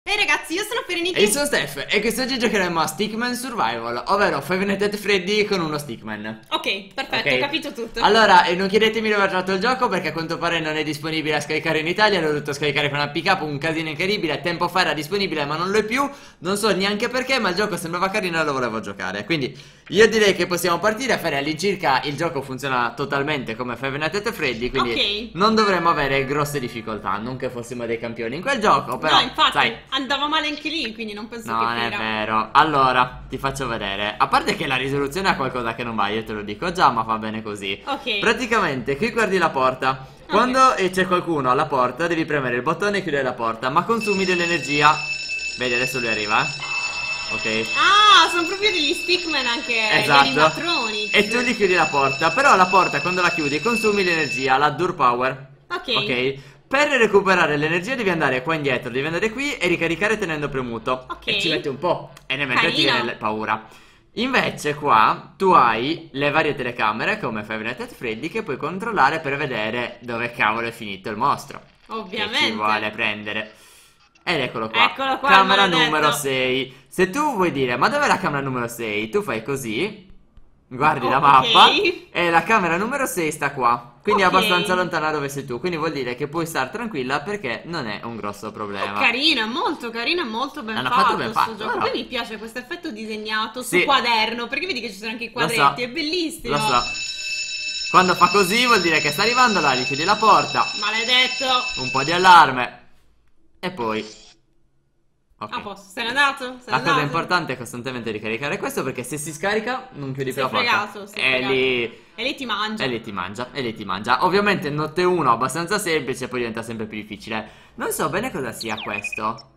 Ehi ragazzi, io sono Pereniki. E io sono Steph e quest'oggi giocheremo a Stickman Survival, ovvero Five Nights at Freddy con uno Stickman. Ok, perfetto, Ok. ho capito tutto. Allora, non chiedetemi dove ho trovato il gioco perché a quanto pare non è disponibile a scaricare in Italia. L'ho dovuto scaricare con una pick-up, un casino incredibile. Tempo fa era disponibile ma non lo è più. Non so neanche perché, ma il gioco sembrava carino e lo volevo giocare. Quindi io direi che possiamo partire a fare all'incirca. Il gioco funziona totalmente come Five Nights at Freddy, quindi Ok. non dovremmo avere grosse difficoltà. Non che fossimo dei campioni in quel gioco, però No, infatti, sai, andava male anche lì, quindi non penso no, che non è finirà. vero. Allora, ti faccio vedere. A parte che la risoluzione ha qualcosa che non va, io te lo dico già, ma va bene così. Ok. Praticamente, qui guardi la porta. Quando c'è qualcuno alla porta, devi premere il bottone e chiudere la porta, ma consumi dell'energia. Vedi, adesso lui arriva, ok? Ah, sono proprio degli stickman anche, gli Esatto. animatronics. E tu gli chiudi la porta. Però la porta, quando la chiudi, consumi l'energia, la Dur Power. Ok. Ok? Per recuperare l'energia devi andare qua indietro, devi andare qui e ricaricare tenendo premuto. Ok. E ci metti un po'. E nel mentre ti Carino. viene paura. Invece qua tu hai le varie telecamere come Five Nights at Freddy che puoi controllare per vedere dove cavolo è finito il mostro. Ovviamente. Che ci vuole prendere. Ed eccolo qua. Eccolo qua, Camera maledetto. numero 6. Se tu vuoi dire ma dov'è la camera numero 6? Tu fai così. Guardi la Ok. mappa. E la camera numero 6 sta qua. Quindi Ok. è abbastanza lontana dove sei tu. Quindi vuol dire che puoi stare tranquilla perché non è un grosso problema. Carino, è molto ben L'hanno fatto, fatto ben sto fatto, gioco. però. Poi mi piace questo effetto disegnato Sì. su quaderno, perché vedi che ci sono anche i Lo so. quadretti, è bellissimo. Lo so. Quando fa così vuol dire che sta arrivando, là gli chiudi la porta. Maledetto. Un po' di allarme. E poi ok. A posto, se n'è andato? Se n'è La cosa andato? importante è costantemente ricaricare questo perché se si scarica non chiudi più Sei la porta. fregato, sei E fregato. lì E lì ti mangia. E lì ti mangia, e lì ti mangia. Ovviamente notte 1 abbastanza semplice, poi diventa sempre più difficile. Non so bene cosa sia questo.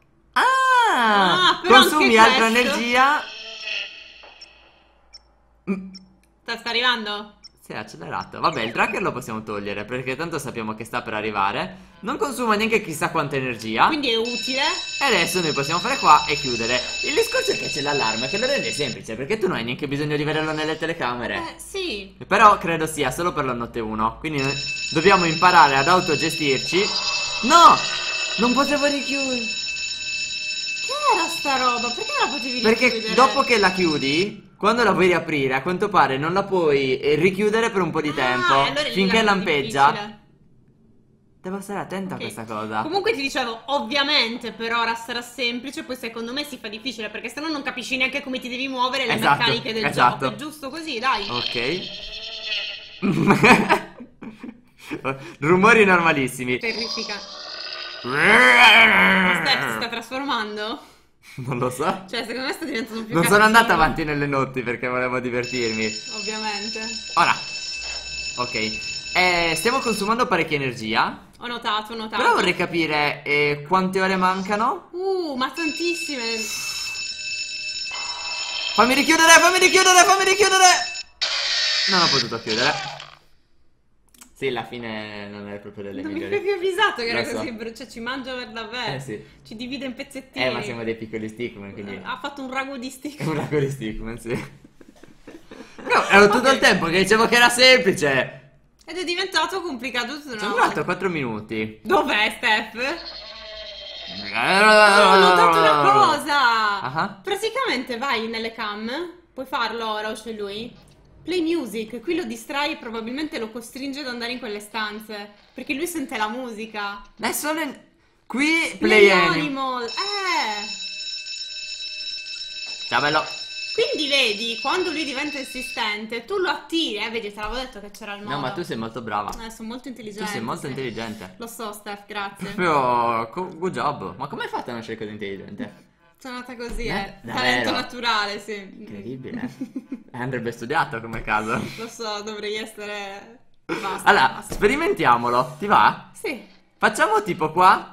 Ah, però consumi anche altra questo- energia. Sta arrivando? Si è accelerato. Vabbè, il tracker lo possiamo togliere perché tanto sappiamo che sta per arrivare. Non consuma neanche chissà quanta energia. Quindi è utile. E adesso noi possiamo fare qua e chiudere. Il discorso è che c'è l'allarme che lo rende semplice perché tu non hai neanche bisogno di vederlo nelle telecamere. Sì. Però credo sia solo per la notte 1. Quindi noi dobbiamo imparare ad autogestirci. No! Non potevo richiudere. Che era sta roba? Perché la potevi Perché richiudere? dopo che la chiudi, quando la vuoi riaprire, a quanto pare non la puoi richiudere per un po' di tempo. allora è lì Finché la cosa lampeggia. difficile. Devo stare attenta Ok. a questa cosa. Comunque ti dicevo, ovviamente per ora sarà semplice, poi secondo me si fa difficile perché sennò non capisci neanche come ti devi muovere le Esatto, meccaniche del esatto. gioco. È giusto così, dai. Ok. Rumori normalissimi. Terrifica. Steph si sta trasformando? Non lo so. Cioè, secondo me sta diventando più Non sono cattivo, andato avanti nelle notti perché volevo divertirmi. ovviamente. Ora. Ok. Stiamo consumando parecchia energia. Ho notato, ho notato. Però vorrei capire quante ore mancano. Ma tantissime. Fammi richiudere, fammi richiudere, fammi richiudere. Non ho potuto chiudere. Sì, alla fine non è proprio delle Non mi migliori. avevi più avvisato che era Lo so. così, cioè ci mangia per davvero. Sì. Ci divide in pezzettini. Ma siamo dei piccoli stickman, quindi Ha fatto un ragu di stick. è un racco di stickman, sì. No, ero tutto il tempo che dicevo che era semplice. Ed è diventato complicato tutto. Ci ho durato 4 minuti. Dov'è Steph? Ho notato una cosa. Ah. Praticamente vai nelle cam. Puoi farlo ora o c'è lui? Play music. Qui lo distrae e probabilmente lo costringe ad andare in quelle stanze. Perché lui sente la musica. Adesso qui play Animal. Ciao bello. Quindi vedi, quando lui diventa insistente, tu lo attiri, vedi, te l'avevo detto che c'era il modo. No, ma tu sei molto brava. Sono molto intelligente. Tu sei molto sì. intelligente. Lo so, Steph, grazie. Proprio good job. Ma come hai fatto a nascere così intelligente? Sono nata così, Davvero? talento naturale, sì. Incredibile. Andrebbe studiato come caso. Lo so, dovrei essere... Basta, Allora, basta. sperimentiamolo. Ti va? Sì. Facciamo tipo qua.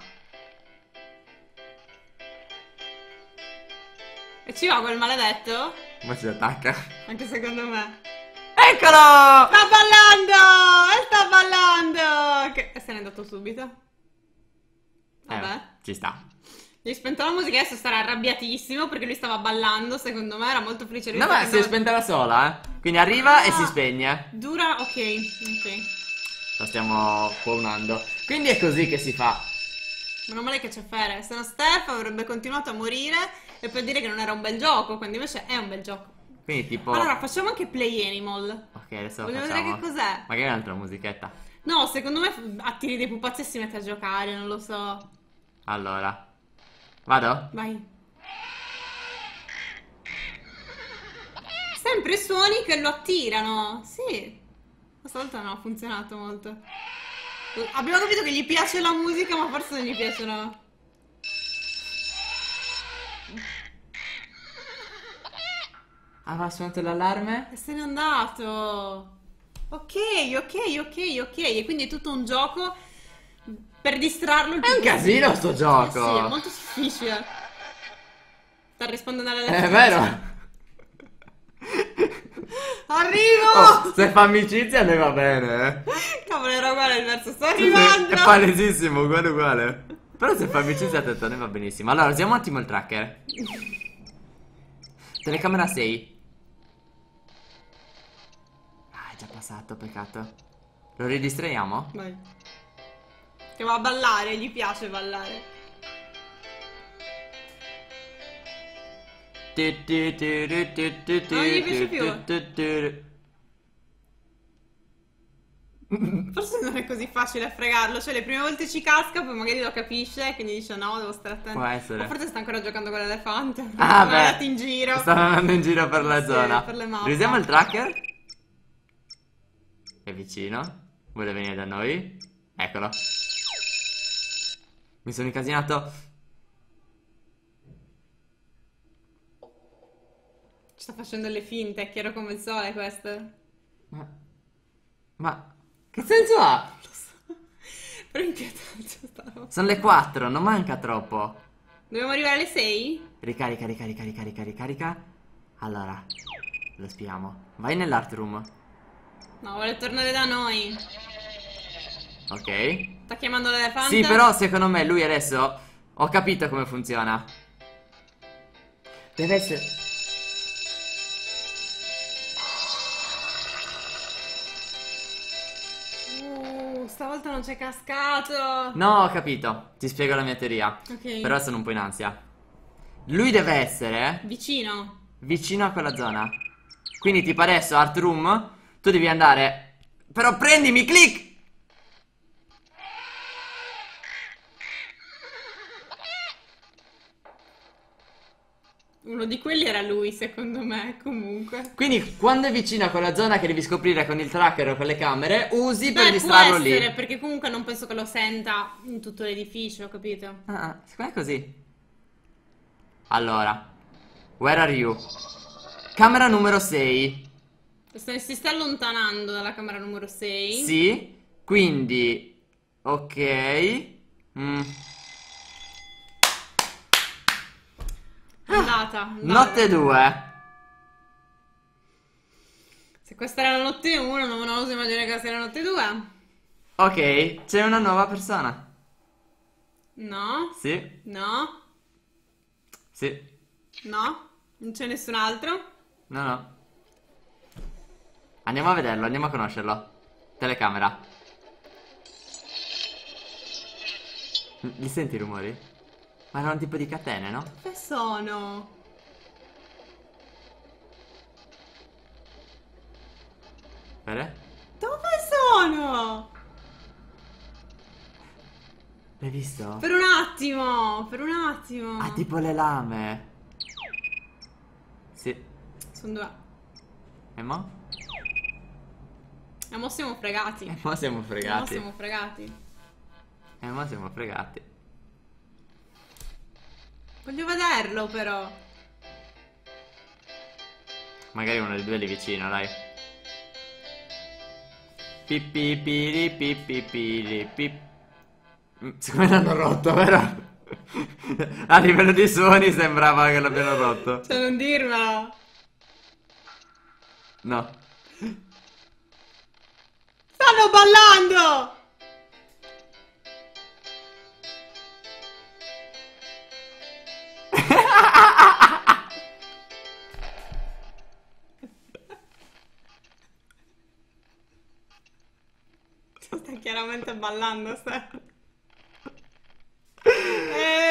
E ci va quel maledetto? Ma si attacca. Anche secondo me. Eccolo! Sta ballando! E sta ballando! E se n'è andato subito. Vabbè. Ci sta. Gli ho spento la musica, adesso starà arrabbiatissimo perché lui stava ballando, secondo me era molto felice. Lui No, ma si è spenta da sola, Quindi arriva e si spegne. Dura, ok. La stiamo spawnando. Quindi è così che si fa. Meno male che c'è Fere, se no Steph avrebbe continuato a morire e per dire che non era un bel gioco, quando invece è un bel gioco. Quindi tipo... Allora, facciamo anche Play Animal. Ok, adesso lo Voglio facciamo. vedere che cos'è. Magari un'altra musichetta. No, secondo me attiri dei pupazzi e si mette a giocare, non lo so. Allora. Vado? Vai. Sempre suoni che lo attirano. Sì. Questa volta non ha funzionato molto. Abbiamo capito che gli piace la musica, ma forse non gli piacciono. Aveva suonato l'allarme? E se n'è andato. Ok, ok. E quindi è tutto un gioco per distrarlo il È un più casino sto possibile. gioco. Sì, è molto difficile. Sta rispondendo alle È vero. Arrivo! Oh, se fa amicizia ne va bene, Cavolo, era uguale il verso. Sto È arrivando! palesissimo, uguale. Però se fa amicizia a te ne va benissimo. Allora, usiamo un attimo il tracker. Telecamera 6. Ah, è già passato, peccato. Lo ridistraiamo? Vai. Che va a ballare, gli piace ballare. Non gli piace più. Forse non è così facile fregarlo. Cioè, le prime volte ci casca, poi magari lo capisce, quindi dice no, devo stare attento. Può essere. O forse sta ancora giocando con l'elefante. Ah, Sono beh. andati in giro. Stanno andando in giro per la Sì, zona. per le mappe. Usiamo il tracker. È vicino. Vuole venire da noi. Eccolo. Mi sono incasinato. Ci sta facendo le finte, è chiaro come il sole questo. Ma che senso ha? Però è inquietante sta roba. Sono le 4, non manca troppo. Dobbiamo arrivare alle 6? Ricarica. Allora, lo spiamo. Vai nell'art room. No, vuole tornare da noi. Ok. Sta chiamando l'elefante? Sì, però secondo me lui adesso ho capito come funziona. Deve essere... Stavolta non c'è cascato. No, ho capito. Ti spiego la mia teoria. Ok. Però sono un po' in ansia. Lui deve essere Vicino. vicino a quella zona. Quindi tipo adesso art room, tu devi andare. Però prendimi, click! Uno di quelli era lui, secondo me, comunque. Quindi quando è vicino a quella zona che devi scoprire con il tracker o con le camere, usi per Beh, distrarlo può essere, lì. perché comunque non penso che lo senta in tutto l'edificio, capito? Ah, secondo me è così. Allora, where are you? Camera numero 6. Si sta allontanando dalla camera numero 6. Sì, quindi ok. Andata. Notte 2. Se questa era la notte 1, non oso immaginare che sia la notte 2. Ok, c'è una nuova persona. No, Sì, no, sì. no. Non c'è nessun altro. No. Andiamo a vederlo, andiamo a conoscerlo. Telecamera. Li senti i rumori? Ma erano un tipo di catene, no? Dove sono? Vede? Dove sono? L'hai visto? Per un attimo, per un attimo. Ah, tipo le lame. Sì. Sono due. E mo? E mo siamo fregati. E mo siamo E mo fregati. siamo fregati. E mo siamo fregati. Voglio vederlo però. Magari uno dei due lì vicino, dai. Pipipiri pipipiri pip. Secondo me l'hanno rotto, vero? A livello di suoni sembrava che l'abbiano rotto. Cioè, non dirmelo. No. Stanno ballando! Sta chiaramente ballando, sta.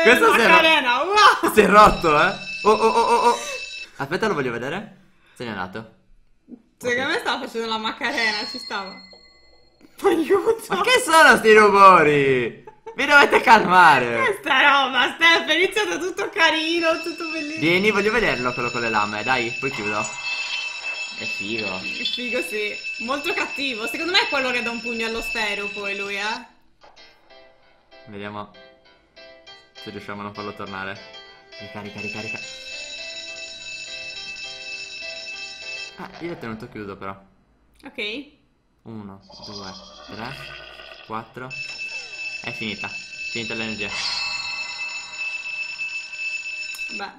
Questo Macarena, wow! si è rotto, eh. Oh. Aspetta, lo voglio vedere. Se n'è andato. Secondo me stava facendo la Macarena, ci stava. Aiuto! Ma che sono sti rumori? Vi dovete calmare. Questa roba, Steph, è iniziato tutto carino, tutto bellissimo. Vieni, voglio vederlo quello con le lame. Dai, poi chiudo. È figo. Figo, sì. Molto cattivo. Secondo me è quello che dà un pugno allo stereo poi lui, Vediamo se riusciamo a non farlo tornare. Ricarica. Ah, io l'ho tenuto chiuso però. Ok. 1, 2, 3, 4. È finita. Finita l'energia. Beh.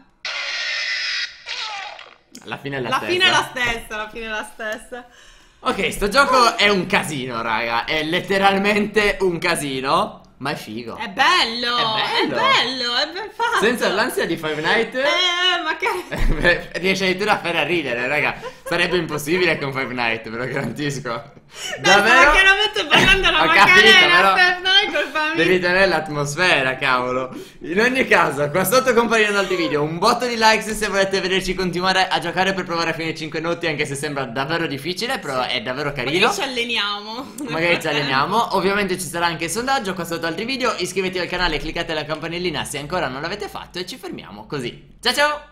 La fine è la La stessa. fine è la stessa. Ok, sto gioco è un casino, raga. È letteralmente un casino. Ma è figo. È bello! È bello. È ben fatto! Senza l'ansia di Five Nights. Ma che... Riesce addirittura a fare ridere, raga. Sarebbe impossibile con Five Nights, ve lo garantisco. Davvero? Che lo metto ballando la Ho capito, Macarena, però Steph, non è colpa mia. devi tenere l'atmosfera, cavolo. In ogni caso, qua sotto compaiono altri video. Un botto di likes se volete vederci continuare a giocare per provare a finire 5 notti, anche se sembra davvero difficile, però è davvero carino. Magari ci alleniamo. Magari ci alleniamo. Ovviamente ci sarà anche il sondaggio qua sotto altri video. Iscrivetevi al canale, cliccate la campanellina se ancora non l'avete fatto e ci fermiamo così. Ciao ciao!